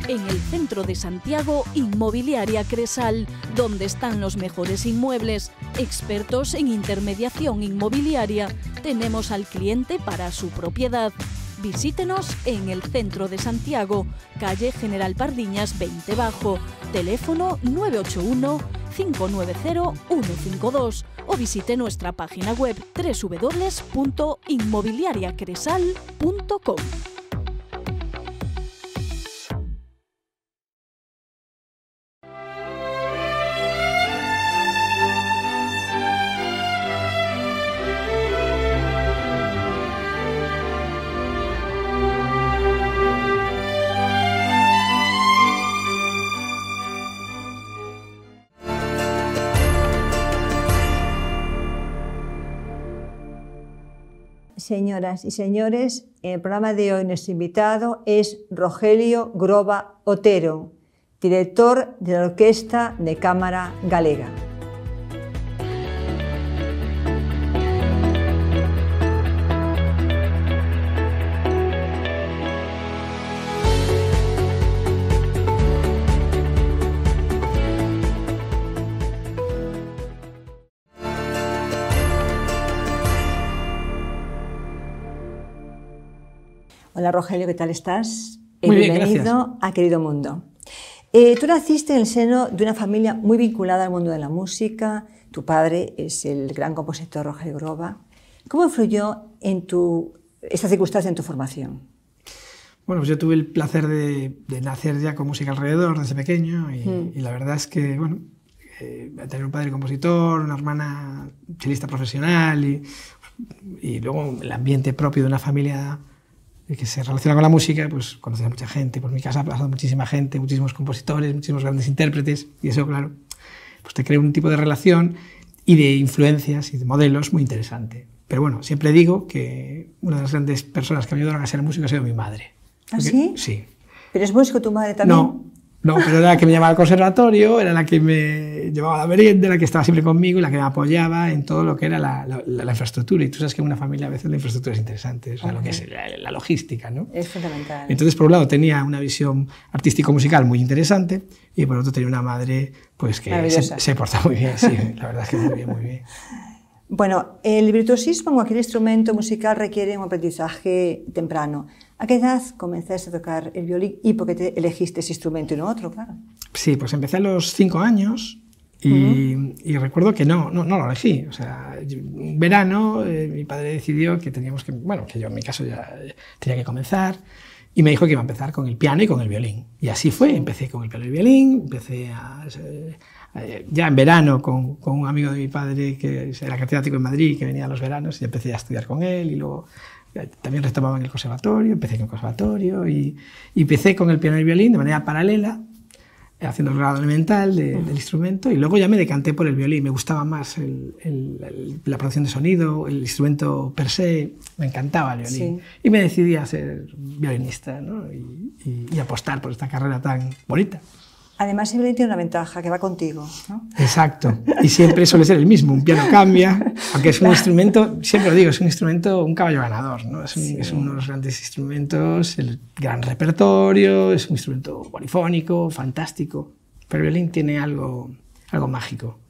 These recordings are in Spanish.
En el centro de Santiago, Inmobiliaria Cresal, donde están los mejores inmuebles. Expertos en intermediación inmobiliaria. Tenemos al cliente para su propiedad. Visítenos en el centro de Santiago, calle General Pardiñas 20 Bajo, teléfono 981 590 152 o visite nuestra página web www.inmobiliariacresal.com. Señoras y señores, en el programa de hoy nuestro invitado es Rogelio Groba Otero, director de la Orquesta de Cámara Galega. Hola Rogelio, ¿qué tal estás? Muy bien, bienvenido gracias. a Querido Mundo. Tú naciste en el seno de una familia muy vinculada al mundo de la música. Tu padre es el gran compositor Rogelio Groba. ¿Cómo influyó esta circunstancia en tu formación? Bueno, pues yo tuve el placer de nacer ya con música alrededor desde pequeño y la verdad es que, bueno, tener un padre compositor, una hermana chelista profesional y luego el ambiente propio de una familia que se relaciona con la música, pues conoces a mucha gente. Por mi casa ha pasado muchísima gente, muchísimos compositores, muchísimos grandes intérpretes y eso, claro, pues te crea un tipo de relación y de influencias y de modelos muy interesante. Pero bueno, siempre digo que una de las grandes personas que me ayudaron a ser músico ha sido mi madre. ¿Ah, sí? Sí. ¿Pero es músico tu madre también? No, pero era la que me llevaba al conservatorio, era la que me llevaba a la merienda, la que estaba siempre conmigo y la que me apoyaba en todo lo que era la infraestructura. Y tú sabes que en una familia a veces la infraestructura es interesante, o sea, lo que es la logística, ¿no? Es fundamental. Entonces, por un lado, tenía una visión artístico-musical muy interesante y por otro tenía una madre pues, que se porta muy bien, sí, la verdad es que muy bien, muy bien. Bueno, el virtuosismo en cualquier instrumento musical requiere un aprendizaje temprano. ¿A qué edad comenzaste a tocar el violín y por qué te elegiste ese instrumento y no otro, claro? Sí, pues empecé a los 5 años y recuerdo que no lo elegí. O sea, un verano mi padre decidió que teníamos que, bueno, que yo en mi caso ya tenía que comenzar y me dijo que iba a empezar con el piano y con el violín. Y así fue, empecé con el piano y el violín, empecé ya en verano con un amigo de mi padre que era catedrático en Madrid, que venía a los veranos y empecé a estudiar con él y luego también retomaba en el conservatorio, empecé con el conservatorio y empecé con el piano y el violín de manera paralela, haciendo el grado elemental del instrumento y luego ya me decanté por el violín, me gustaba más la producción de sonido, el instrumento per se, me encantaba el violín. Sí. Y me decidí a ser violinista, ¿no? y apostar por esta carrera tan bonita. Además, el violín tiene una ventaja, que va contigo, ¿no? Exacto, y siempre suele ser el mismo, un piano cambia, aunque es un instrumento, siempre lo digo, es un instrumento, un caballo ganador, ¿no? Es uno de los grandes instrumentos, el gran repertorio, es un instrumento polifónico, fantástico, pero el violín tiene algo mágico.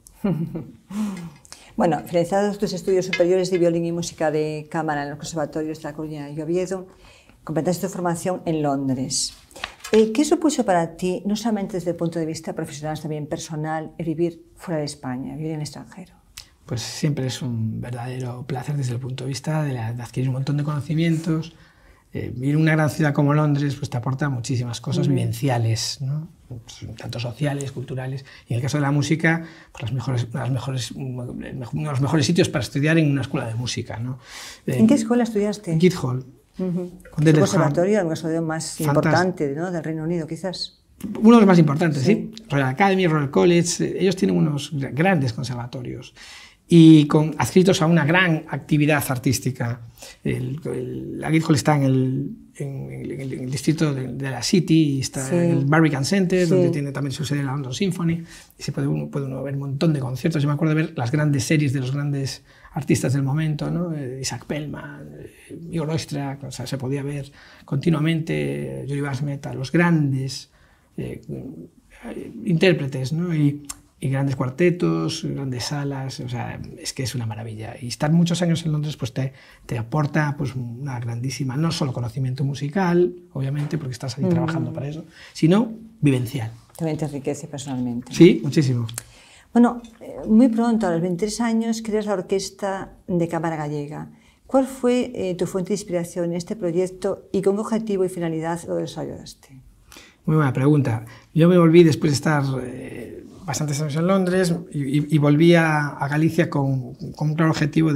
Bueno, finalizados tus estudios superiores de violín y música de cámara en los conservatorios de La Coruña y Oviedo, completaste tu formación en Londres. ¿Qué supuso para ti, no solamente desde el punto de vista profesional, sino también personal, el vivir fuera de España, vivir en el extranjero? Pues siempre es un verdadero placer desde el punto de vista de adquirir un montón de conocimientos. Vivir en una gran ciudad como Londres pues te aporta muchísimas cosas vivenciales, ¿no? Tanto sociales, culturales. Y en el caso de la música, pues uno de los mejores sitios para estudiar en una escuela de música, ¿no? ¿En qué escuela estudiaste? Guildhall. Un conservatorio, el conservatorio más importante, ¿no?, del Reino Unido, quizás. Uno de los más importantes, sí. Royal Academy, Royal College, ellos tienen unos grandes conservatorios y adscritos a una gran actividad artística. La Guildhall está en el distrito de la City, y está en el Barbican Center, donde tiene también su sede la London Symphony, y se puede uno ver un montón de conciertos. Yo me acuerdo de ver las grandes series de los grandes artistas del momento, ¿no? Isaac Pellman, Igor Oistrakh, o sea, se podía ver continuamente, Jory Basmet, a los grandes intérpretes, ¿no? Y grandes cuartetos, grandes salas, o sea, es que es una maravilla. Y estar muchos años en Londres pues te aporta pues una grandísima, no solo conocimiento musical, obviamente, porque estás ahí trabajando para eso, sino vivencial. También te enriquece personalmente. Sí, muchísimo. Bueno, muy pronto, a los 23 años, creas la Orquesta de Cámara Gallega. ¿Cuál fue tu fuente de inspiración en este proyecto y con qué objetivo y finalidad lo desarrollaste? Muy buena pregunta. Yo me volví después de estar bastantes años en Londres y volví a Galicia con un claro objetivo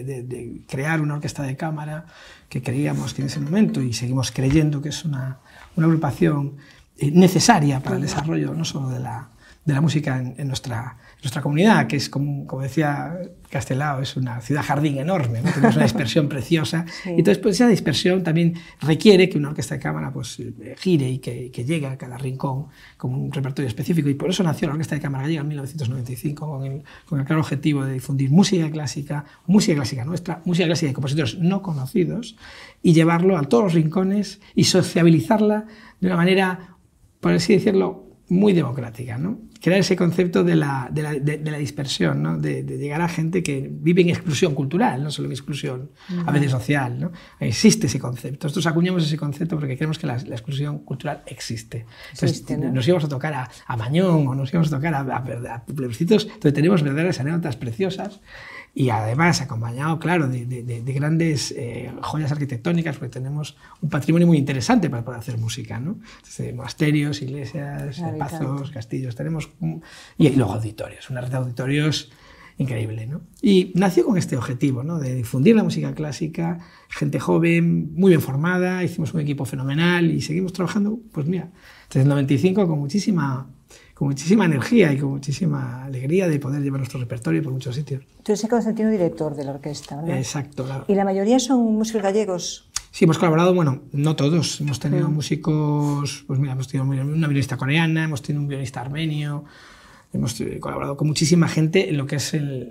de crear una orquesta de cámara que creíamos que en ese momento, y seguimos creyendo que es una agrupación necesaria para el desarrollo no solo de la música en nuestra comunidad, que es, como decía Castelao, es una ciudad jardín enorme, ¿no? Tenemos una dispersión preciosa, sí. Y entonces pues, esa dispersión también requiere que una orquesta de cámara pues, gire y que llegue a cada rincón con un repertorio específico, y por eso nació la Orquesta de Cámara Gallega en 1995 con el claro objetivo de difundir música clásica nuestra, música clásica de compositores no conocidos, y llevarlo a todos los rincones y sociabilizarla de una manera, por así decirlo, muy democrática, ¿no? Crear ese concepto de la dispersión, ¿no? de llegar a gente que vive en exclusión cultural, no solo en exclusión a veces social, ¿no? Existe ese concepto. Nosotros acuñamos ese concepto porque creemos que la exclusión cultural existe. Entonces, ¿no? Nos íbamos a tocar a Mañón o nos íbamos a tocar a plebiscitos donde tenemos verdaderas anécdotas preciosas, y además acompañado, claro, de grandes joyas arquitectónicas, porque tenemos un patrimonio muy interesante para poder hacer música, ¿no? Entonces, monasterios, iglesias, pazos, castillos, tenemos y luego auditorios, una red de auditorios increíble, ¿no? Y nació con este objetivo, ¿no? De difundir la música clásica, gente joven, muy bien formada, hicimos un equipo fenomenal y seguimos trabajando, pues mira, desde el 95 con muchísima energía y con muchísima alegría de poder llevar nuestro repertorio por muchos sitios. Tú eres el concertino director de la orquesta, ¿verdad? Exacto, claro. ¿Y la mayoría son músicos gallegos? Sí, hemos colaborado, bueno, no todos, hemos tenido músicos, pues mira, hemos tenido una violinista coreana, hemos tenido un violinista armenio, hemos colaborado con muchísima gente en lo que es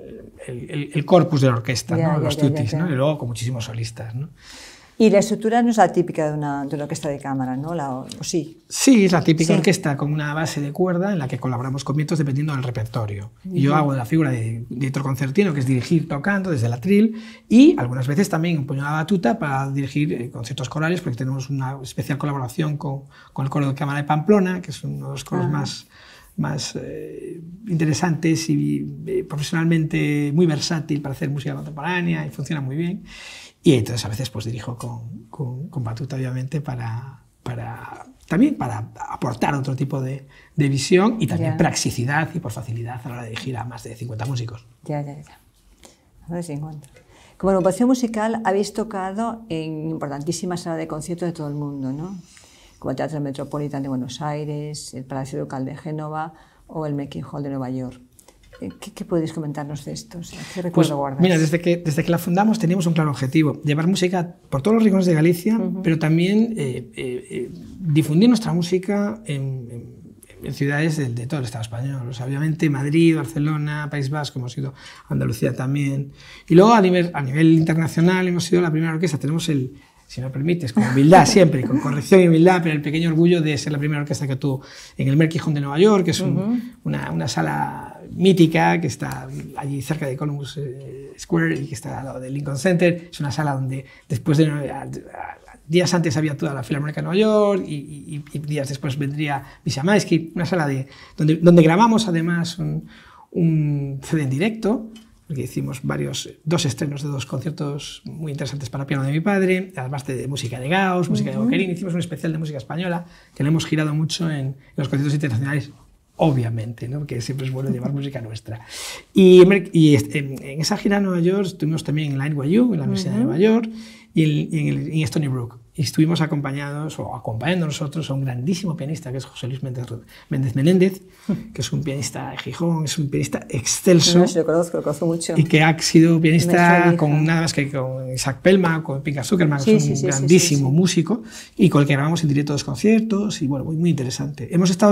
el corpus de la orquesta, ¿no? Los tutis, ¿no? Y luego con muchísimos solistas, ¿no? Y la estructura no es la típica de una orquesta de cámara, ¿no? ¿O sí? Sí, es la típica orquesta con una base de cuerda en la que colaboramos con vientos dependiendo del repertorio. Y yo hago la figura de director concertino, que es dirigir tocando desde el atril, y algunas veces también un puño de batuta para dirigir conciertos corales, porque tenemos una especial colaboración con el coro de cámara de Pamplona, que es uno de los coros más interesantes y profesionalmente muy versátil para hacer música contemporánea, y funciona muy bien. Y entonces a veces pues dirijo con batuta, obviamente, también para aportar otro tipo de visión y también praxicidad y por facilidad a la hora de dirigir a más de 50 músicos. Ya. Más de 50. Como agrupación musical habéis tocado en importantísimas salas de conciertos de todo el mundo, ¿no? Como el Teatro Metropolitan de Buenos Aires, el Palacio Ducal de Génova o el Making Hall de Nueva York. ¿Qué podéis comentarnos de esto? O sea, ¿qué recuerdo guardas? Mira, desde que la fundamos teníamos un claro objetivo: llevar música por todos los rincones de Galicia, pero también difundir nuestra música en ciudades de todo el Estado español. O sea, obviamente Madrid, Barcelona, País Vasco, hemos ido a Andalucía también. Y luego a nivel internacional hemos sido la primera orquesta. Tenemos si me permites, con humildad siempre, con corrección y humildad, pero el pequeño orgullo de ser la primera orquesta que tuvo en el Making Hall de Nueva York, que es una sala mítica que está allí cerca de Columbus Square y que está al lado del Lincoln Center. Es una sala donde después días antes había toda la Filarmónica de Nueva York y días después vendría Misha Maisky, una sala donde grabamos además un CD en directo, porque hicimos dos estrenos de 2 conciertos muy interesantes para piano de mi padre, además de música de Gauss, música de Boccherini. Hicimos un especial de música española que lo hemos girado mucho en los conciertos internacionales, obviamente, ¿no? Porque siempre es bueno llevar música nuestra. Y en esa gira en Nueva York estuvimos también en la NYU, en la Universidad de Nueva York, y en Stony Brook. Y estuvimos acompañando nosotros a un grandísimo pianista que es José Luis Méndez Menéndez, que es un pianista de Gijón, es un pianista excelso. No, lo conozco mucho. Y que ha sido pianista con nada más que con Isaac Pelma, con Pinka Zuckerman, que es un grandísimo músico, y con el que grabamos en directo 2 conciertos, y bueno, muy interesante. Hemos sido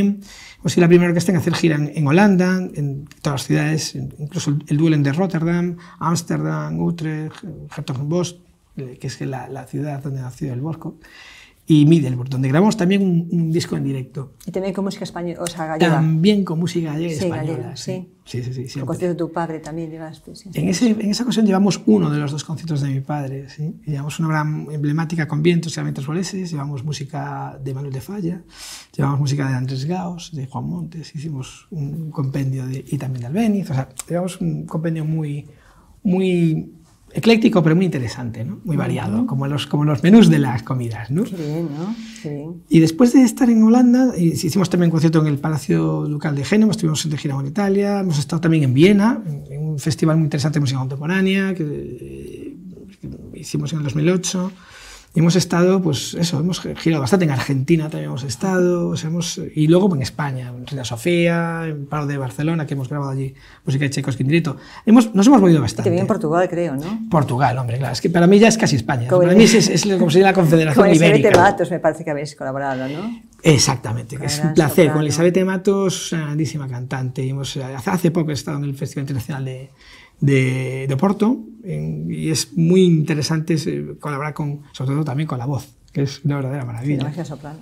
la primera orquesta en hacer gira en Holanda, en todas las ciudades, incluso el Duelen de Rotterdam, Ámsterdam, Utrecht, Hertogenbosch, que es la ciudad donde nació el Bosco. y Middelburg, donde grabamos también un disco en directo. Y también con música española, o sea, gallega. También con música gallega y Sí, española. gallega, sí. Sí. El concierto de tu padre también llevaste. Sí. En esa ocasión llevamos uno de los dos conciertos de mi padre. ¿Sí? Llevamos una obra emblemática con vientos y vientos voleses, llevamos música de Manuel de Falla, llevamos música de Andrés Gaos, de Juan Montes, hicimos un compendio y también de Albéniz. O sea, llevamos un compendio muy ecléctico, pero muy interesante, ¿no? Muy variado, como los menús de las comidas, ¿no? Qué bien, ¿no? Qué bien. Y después de estar en Holanda, hicimos también un concierto en el Palacio Ducal de Génova, estuvimos de gira en Italia, hemos estado también en Viena, en un festival muy interesante de música contemporánea que hicimos en el 2008. Y hemos estado, pues eso, hemos girado bastante. En Argentina también hemos estado, o sea, y luego en España, en Reina Sofía, en Paro de Barcelona, que hemos grabado allí música de Tchaikovsky en directo. Nos hemos movido bastante. Y también en Portugal, creo, ¿no? Portugal, hombre, claro. Es que para mí ya es casi España. Para mí es como sería la Confederación Ibérica. Con Elisabeth Matos me parece que habéis colaborado, ¿no? Exactamente, que es un placer. Con Elisabeth Matos, una grandísima cantante. Hace poco he estado en el Festival Internacional de Oporto y es muy interesante colaborar sobre todo también con la voz, que es una verdadera maravilla. Sí, la magia soprano.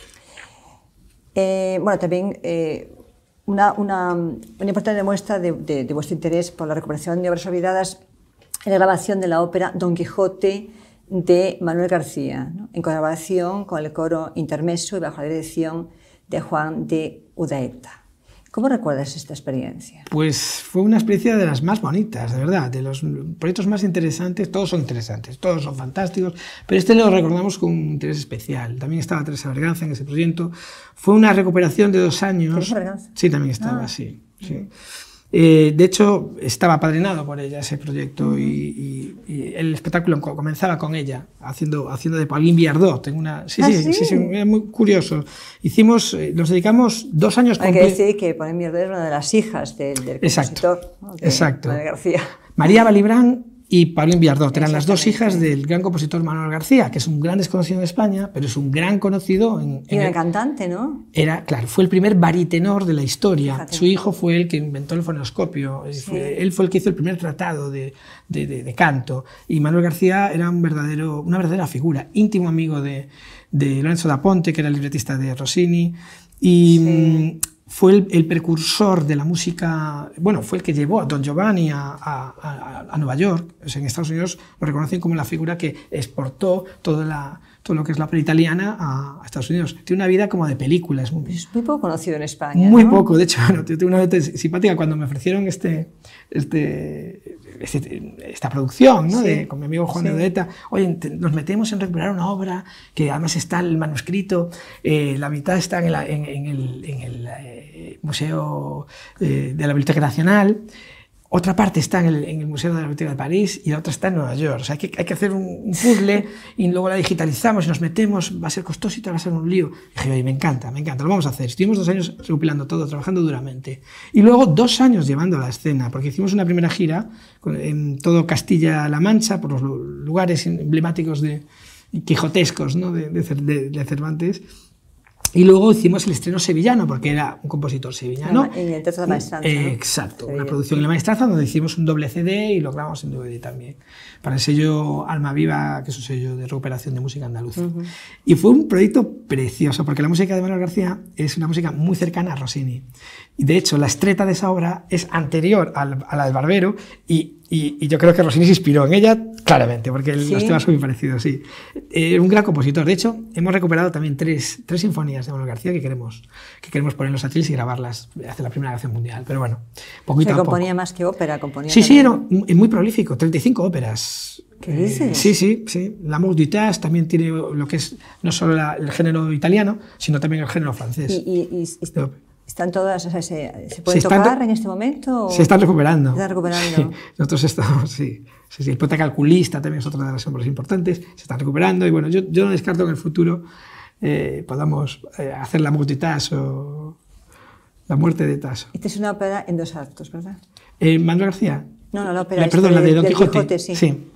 Bueno, también una importante muestra de vuestro interés por la recuperación de obras olvidadas es la grabación de la ópera Don Quijote de Manuel García, ¿no? En colaboración con el coro Intermeso y bajo la dirección de Juan de Udaeta. ¿Cómo recuerdas esta experiencia? Pues fue una experiencia de las más bonitas, de verdad, de los proyectos más interesantes. Todos son interesantes, todos son fantásticos, pero este lo recordamos con un interés especial. También estaba Teresa Berganza en ese proyecto. Fue una recuperación de 2 años. ¿Teresa Berganza? Sí, también estaba, sí. De hecho, estaba apadrinado por ella ese proyecto y el espectáculo comenzaba con ella, haciendo de Pauline Viardot. Sí, era muy curioso. Nos dedicamos 2 años Hay que decir que Pauline Viardot es una de las hijas del compositor, ¿no? Exacto. Manuel García. María Balibrán y Pauline Viardot eran las 2 hijas del gran compositor Manuel García, que es un gran desconocido en España, pero es un gran conocido y era cantante, ¿no? Claro, fue el primer baritenor de la historia. Fíjate. Su hijo fue el que inventó el fonoscopio. Sí. Él fue el que hizo el primer tratado de canto. Y Manuel García era una verdadera figura, íntimo amigo de Lorenzo da Ponte, que era el libretista de Rossini. Y fue el precursor de la música, fue el que llevó a Don Giovanni a Nueva York. O sea, en Estados Unidos lo reconocen como la figura que exportó todo lo que es la ópera italiana a Estados Unidos. Tiene una vida como de película. Es muy poco conocido en España, muy ¿no? poco. De hecho, tuve una vez simpática cuando me ofrecieron esta producción, ¿no? Con mi amigo Juan de Udaeta. Oye, nos metemos en recuperar una obra que además está el manuscrito, la mitad está en el Museo de la Biblioteca Nacional, otra parte está en el Museo de la Biblioteca de París y la otra está en Nueva York. O sea, hay que hacer un puzzle y luego la digitalizamos y nos metemos, va a ser costoso y va a ser un lío. Y dije, oye, me encanta, lo vamos a hacer. Estuvimos 2 años recopilando todo, trabajando duramente. Y luego 2 años llevando a la escena, porque hicimos una primera gira en todo Castilla-La Mancha, por los lugares emblemáticos quijotescos, ¿no? de Cervantes. Y luego hicimos el estreno sevillano, porque era un compositor sevillano. En el Teatro de la Maestranza, ¿no? Exacto, una producción en la Maestranza donde hicimos un doble CD y lo grabamos en DVD también, para el sello Alma Viva, que es un sello de recuperación de música andaluza. Y fue un proyecto precioso, porque la música de Manuel García es una música muy cercana a Rossini. Y de hecho, la estreta de esa obra es anterior a la del Barbero y yo creo que Rossini se inspiró en ella claramente, porque los temas son muy parecidos, sí. Un gran compositor. De hecho, hemos recuperado también 3 sinfonías de Manuel García que queremos poner en los atriles y grabarlas, hacer la primera grabación mundial. Pero bueno, poquito a poco. ¿Componía más que ópera? Sí, era muy prolífico, 35 óperas. ¿Qué dices? Sí. L'amour du jazz también tiene lo que es no solo el género italiano, sino también el género francés. ¿Están todas, o sea, se pueden tocar en este momento? Se están recuperando. Se están recuperando. Sí, nosotros estamos, sí. El poeta calculista también es otra de las obras importantes. Se están recuperando y bueno, yo no descarto que en el futuro podamos hacer la muerte de Tasso o la muerte de Tasso. Esta es una ópera en 2 actos, ¿verdad? ¿Manuel García? No, la ópera la de Don Quijote. Sí.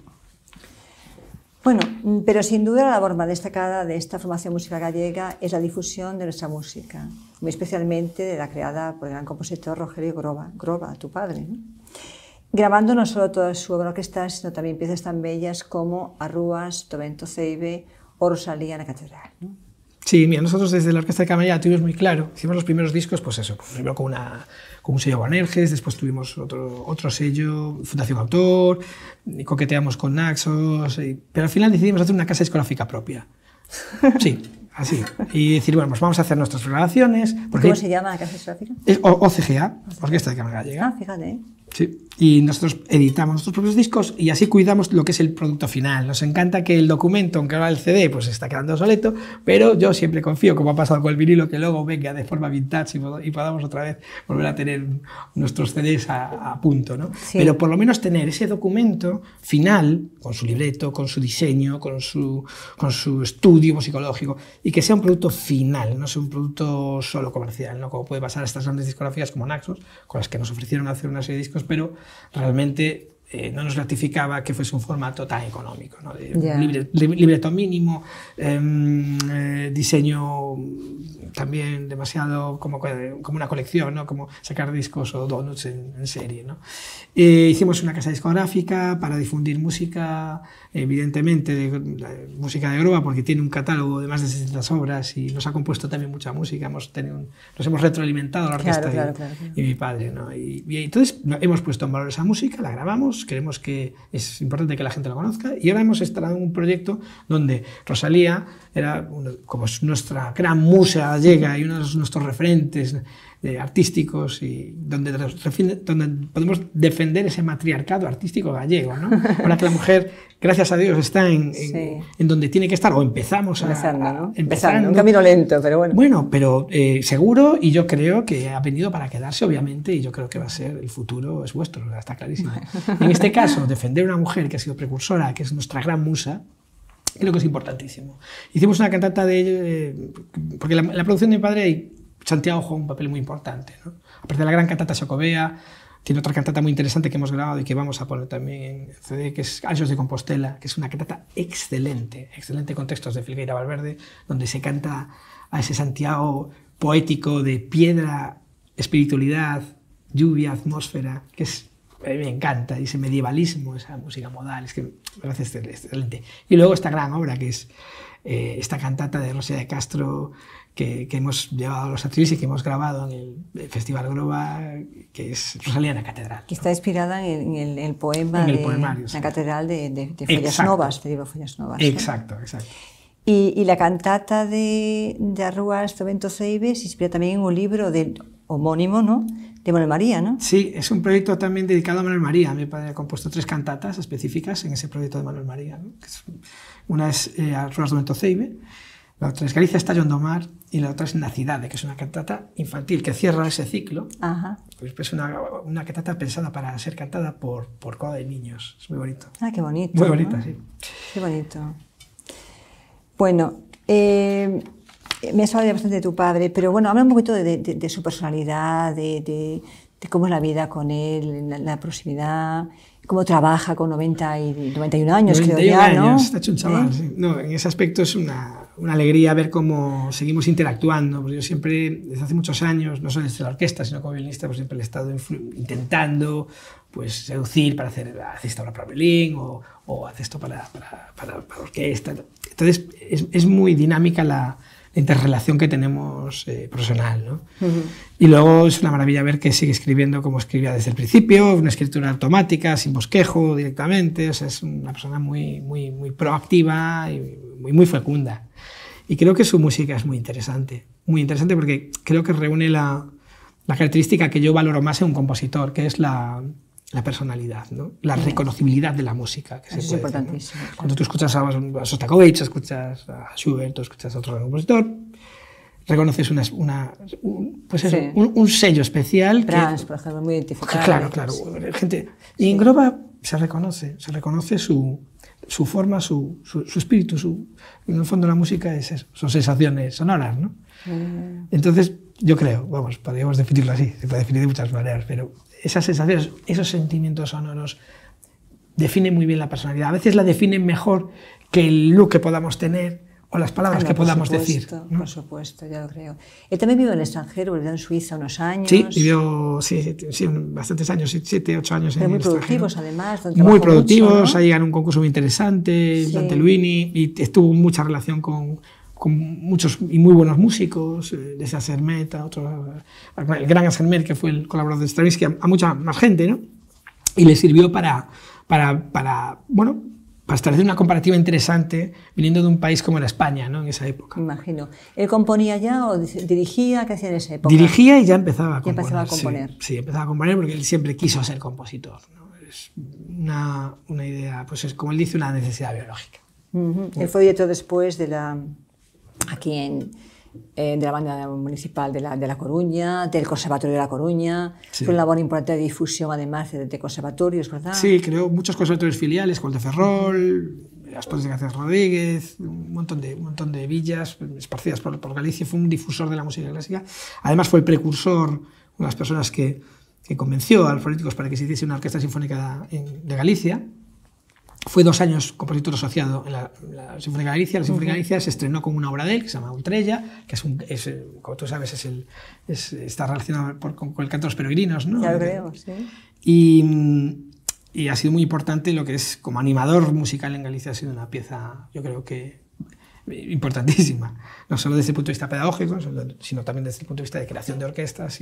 Bueno, pero sin duda la labor más destacada de esta formación musical gallega es la difusión de nuestra música, muy especialmente de la creada por el gran compositor Rogerio Groba, tu padre, ¿no? Grabando no solo toda su obra orquestal, sino también piezas tan bellas como Arrúas, Tovento Ceibe o Rosalía na Catedral, ¿no? Sí, mira, nosotros desde la Orquesta de Cámara ya tuvimos muy claro, hicimos los primeros discos, pues eso, primero con un sello Bonerges, después tuvimos otro sello, Fundación Autor, y coqueteamos con Naxos, pero al final decidimos hacer una casa discográfica propia. Sí, así. Y decir, bueno, pues vamos a hacer nuestras grabaciones. ¿Cómo se llama la casa discográfica? Es OCGA, Orquesta de Cámara Gallega. Ah, fíjate. Sí. Y nosotros editamos nuestros propios discos y así cuidamos lo que es el producto final. Nos encanta que el documento, aunque ahora el CD pues está quedando obsoleto, pero yo siempre confío, como ha pasado con el vinilo, que luego venga de forma vintage y podamos otra vez volver a tener nuestros CDs a punto, ¿no? Sí. Pero por lo menos tener ese documento final, con su libreto, con su diseño, con su estudio musicológico, y que sea un producto final, no sea un producto solo comercial, ¿no? Como puede pasar a estas grandes discográficas como Naxos, con las que nos ofrecieron hacer una serie de discos, pero realmente no nos gratificaba que fuese un formato tan económico, ¿no? Libreto mínimo, diseño también demasiado como una colección, ¿no? Como sacar discos o donuts en serie, ¿no? Hicimos una casa discográfica para difundir música, evidentemente música de Groba, porque tiene un catálogo de más de 600 obras y nos ha compuesto también mucha música, nos hemos retroalimentado la orquesta claro. Y mi padre, ¿no? Y entonces hemos puesto en valor esa música, la grabamos, creemos que es importante que la gente lo conozca, y ahora hemos estado en un proyecto donde Rosalía era como nuestra gran musa gallega y uno de nuestros referentes artísticos, y donde podemos defender ese matriarcado artístico gallego, ¿no? Ahora que la mujer, gracias a Dios, está en donde tiene que estar, o empezando, un camino lento, pero bueno. Bueno, pero seguro, y yo creo que ha venido para quedarse, obviamente, y yo creo que va a ser, el futuro es vuestro, está clarísimo. En este caso, defender a una mujer que ha sido precursora, que es nuestra gran musa, creo que es importantísimo. Hicimos una cantata porque la producción de mi padre, Santiago juega un papel muy importante, ¿no? Aparte de la gran cantata Xacobea, tiene otra cantata muy interesante que hemos grabado y que vamos a poner también en CD, que es Anxos de Compostela, que es una cantata excelente con textos de Filgueira Valverde, donde se canta a ese Santiago poético de piedra, espiritualidad, lluvia, atmósfera, que a mí me encanta, y ese medievalismo, esa música modal, es que me parece excelente. Y luego esta gran obra, que es esta cantata de Rosia de Castro, que hemos llevado a los Atriles y que hemos grabado en el Festival Groba, que es Rosalía na Catedral. Que está inspirada en el poema en el poemario, la Catedral de Follas Novas, de Follas Novas. Exacto. Y la cantata de Arruas do Vento Ceibe se inspira también en un libro homónimo, ¿no? De Manuel María, ¿no? Sí, es un proyecto también dedicado a Manuel María. Mi padre ha compuesto 3 cantatas específicas en ese proyecto de Manuel María, ¿no? Una es Arruas do Vento Ceibe, la otra es Galicia está llondo o mar, y la otra es Na Cidade, que es una cantata infantil que cierra ese ciclo. Ajá. Pues es una cantata pensada para ser cantada por coro de niños. Es muy bonito. Ah, qué bonito. Muy bonita, ¿no? Sí. Qué bonito. Bueno, me has hablado bastante de tu padre, pero bueno, habla un poquito de su personalidad, de cómo es la vida con él, la proximidad, cómo trabaja con 91 años, creo ya, ¿no? Está hecho un chaval, sí. No, en ese aspecto es una alegría ver cómo seguimos interactuando, porque yo siempre, desde hace muchos años, no solo desde la orquesta, sino como violinista, pues siempre he estado intentando pues, seducir para hacer esto ahora para violín o hacer esto para orquesta. Entonces, es muy dinámica la interrelación que tenemos profesional, ¿no? Y luego es una maravilla ver que sigue escribiendo como escribía desde el principio, una escritura automática, sin bosquejo directamente, o sea, es una persona muy proactiva y muy fecunda. Y creo que su música es muy interesante porque creo que reúne la característica que yo valoro más en un compositor, que es la personalidad, ¿no? La reconocibilidad de la música. Que eso es importantísimo. ¿No? Cuando tú escuchas a Sostakovich, escuchas a Schubert, o escuchas a otro compositor, reconoces un sello especial. Brahms, por ejemplo, muy identificado. Claro. Gente, y en Groba se reconoce su forma, su espíritu. En el fondo la música es eso, son sensaciones sonoras, ¿no? Entonces, yo creo, podríamos definirlo así, se puede definir de muchas maneras, pero esas sensaciones, esos sentimientos sonoros definen muy bien la personalidad. A veces la definen mejor que el look que podamos tener o las palabras que podamos decir, ¿no? Por supuesto, ya lo creo. Él también vivió en el extranjero, vivió en Suiza unos años. Sí, vivió bastantes años, 7, 8 años en el extranjero. Muy productivos, además. Muy productivos, mucho, ¿no? Ahí ganó un concurso muy interesante, sí. Dante Luini, y estuvo mucha relación con muchos y muy buenos músicos, desde Anselmet, el gran Anselmet, que fue el colaborador de Stravinsky, a mucha más gente, ¿no? Y le sirvió para establecer una comparativa interesante viniendo de un país como era España, ¿no? En esa época. Me imagino. ¿Él componía ya o dirigía? ¿Qué hacía en esa época? Dirigía y ya empezaba a componer. Empezaba a componer. Sí, empezaba a componer porque él siempre quiso ser compositor, ¿no? Es una idea, pues es como él dice, una necesidad biológica. Él fue director después de la banda municipal de La Coruña, del Conservatorio de La Coruña. Sí. Fue una labor importante de difusión, además, de conservatorios, ¿verdad? Sí, creó muchos conservatorios filiales, como el de Ferrol, las Pontes de García Rodríguez, un montón de villas esparcidas por Galicia. Fue un difusor de la música clásica. Además, fue el precursor, una de las personas que convenció a los políticos para que se hiciese una orquesta sinfónica de Galicia. Fue 2 años compositor asociado en la Sinfónica de Galicia. La Sinfónica de Galicia se estrenó con una obra de él que se llama Utrella, que como tú sabes, está relacionado con el canto de los peregrinos, ¿no? Ya lo creo, sí. Y ha sido muy importante lo que es como animador musical en Galicia. Ha sido una pieza, yo creo que importantísima, no solo desde el punto de vista pedagógico, sino también desde el punto de vista de creación de orquestas y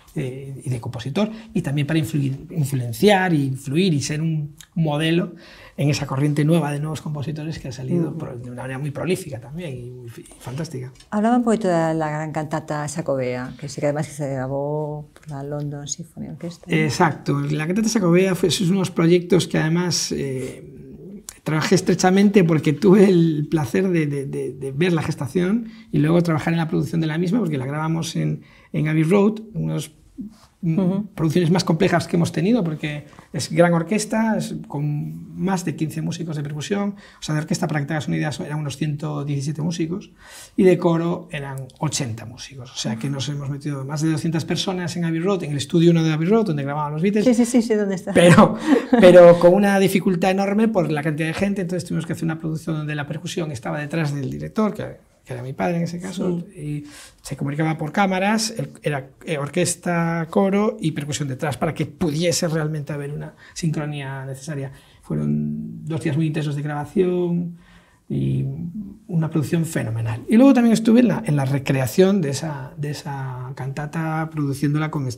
de compositor, y también para influenciar y influir y ser un modelo en esa corriente nueva de nuevos compositores que ha salido de una manera muy prolífica también y fantástica. Hablaba un poquito de la gran cantata Xacobea, que sí que además se grabó por la London Symphony Orchestra, ¿no? Exacto, la cantata Xacobea fue unos proyectos que además trabajé estrechamente porque tuve el placer de ver la gestación y luego trabajar en la producción de la misma, porque la grabamos en Abbey Road, unas producciones más complejas que hemos tenido, porque es gran orquesta, con más de 15 músicos de percusión, o sea, de orquesta, para que te hagas una idea, eran unos 117 músicos, y de coro eran 80 músicos, o sea que nos hemos metido más de 200 personas en Abbey Road, en el estudio 1 de Abbey Road, donde grababan los Beatles. Sí, sé dónde está. Pero con una dificultad enorme por la cantidad de gente, entonces tuvimos que hacer una producción donde la percusión estaba detrás del director, que era mi padre en ese caso, sí. Y se comunicaba por cámaras, era orquesta, coro y percusión detrás, para que pudiese realmente haber una sincronía necesaria. Fueron 2 días muy intensos de grabación y una producción fenomenal. Y luego también estuve en la recreación de esa cantata, produciéndola con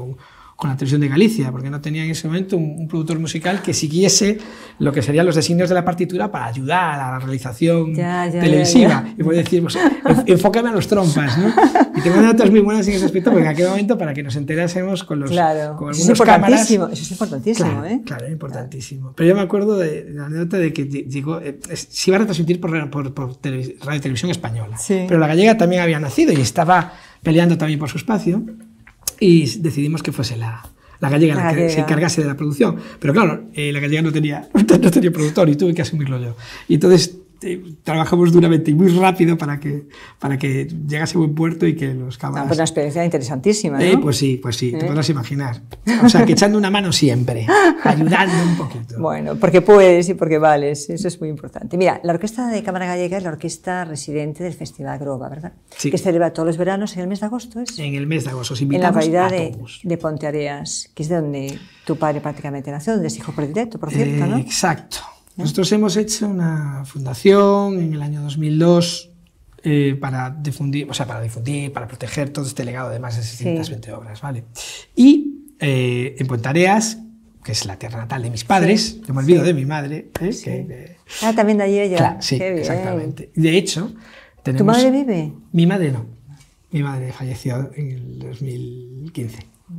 la televisión de Galicia, porque no tenía en ese momento un productor musical que siguiese lo que serían los designios de la partitura para ayudar a la realización televisiva. Y voy a decir, pues, enfócame a los trompas, ¿no? Y tengo notas muy buenas en ese aspecto, porque en aquel momento, para que nos enterásemos con algunas cámaras... Eso es importantísimo, claro, ¿eh? Claro, importantísimo. Claro. Pero yo me acuerdo de la anécdota de que llegó... se iba a retransmitir por Radio Televisión Española, sí. Pero la gallega también había nacido y estaba peleando también por su espacio. Y decidimos que fuese la gallega la que se encargase de la producción. Pero claro, la gallega no tenía productor y tuve que asumirlo yo. Y entonces trabajamos duramente y muy rápido para que llegase a buen puerto y que los cámaras... Pues una experiencia interesantísima, ¿no? Pues sí, te podrás imaginar. O sea, que echando una mano siempre, ayudando un poquito. Bueno, porque puedes y porque vales, eso es muy importante. Mira, la Orquesta de Cámara Gallega es la orquesta residente del Festival Groba, ¿verdad? Sí. Que se celebra todos los veranos en el mes de agosto, ¿es? En el mes de agosto, os invitamos en la localidad de Ponteareas, que es de donde tu padre prácticamente nació, donde es hijo predilecto, por cierto, ¿no? Exacto. Nosotros hemos hecho una fundación en el año 2002 para difundir, para proteger todo este legado de más de 620 obras, ¿vale? Y en Ponteareas, que es la tierra natal de mis padres, yo me olvido de mi madre. También de allí ella. Claro, sí, exactamente. De hecho, tenemos... ¿Tu madre vive? Mi madre no. Mi madre falleció en el 2015.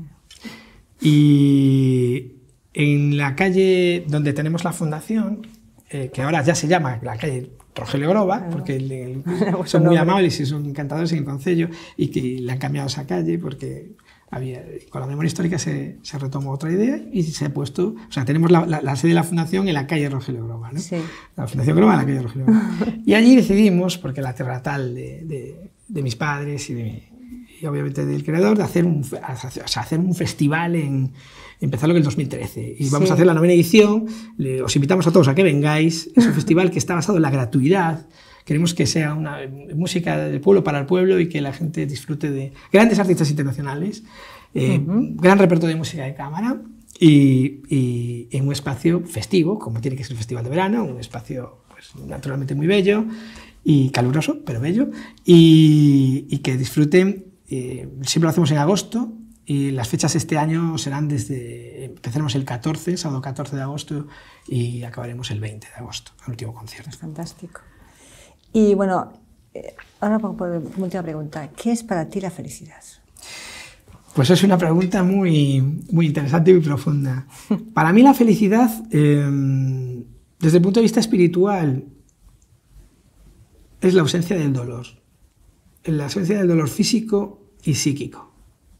Y en la calle donde tenemos la fundación, que ahora ya se llama la calle Rogelio Groba, porque son muy amables y son encantadores en el concello, y que le han cambiado esa calle porque con la memoria histórica se retomó otra idea y se ha puesto, o sea, tenemos la sede de la fundación en la calle Rogelio Groba, ¿no? Sí. La Fundación Groba en la calle Rogelio Groba. Y allí decidimos, porque la tierra natal de mis padres y obviamente del creador, de hacer un festival empezarlo en el 2013 y vamos a hacer la 9ª edición. Os invitamos a todos a que vengáis. Es un festival que está basado en la gratuidad, Queremos que sea una música del pueblo para el pueblo y que la gente disfrute de grandes artistas internacionales, gran repertorio de música de cámara y en un espacio festivo, como tiene que ser el Festival de Verano, un espacio pues, naturalmente muy bello y caluroso, pero bello, y que disfruten. Siempre lo hacemos en agosto y las fechas este año serán empezaremos el 14, sábado 14 de agosto y acabaremos el 20 de agosto, el último concierto. Fantástico. Y bueno, ahora por última pregunta, ¿qué es para ti la felicidad? Pues es una pregunta muy, muy interesante y muy profunda. Para mí la felicidad, desde el punto de vista espiritual, es la ausencia del dolor. La ausencia del dolor físico y psíquico.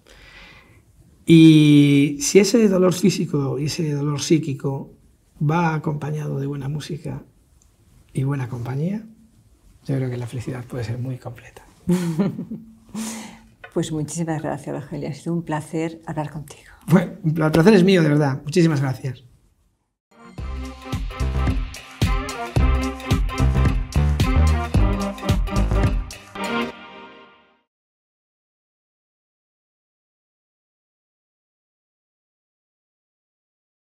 Y si ese dolor físico y ese dolor psíquico va acompañado de buena música y buena compañía, yo creo que la felicidad puede ser muy completa. Pues muchísimas gracias, Rogelio. Ha sido un placer hablar contigo. Bueno, el placer es mío, de verdad. Muchísimas gracias.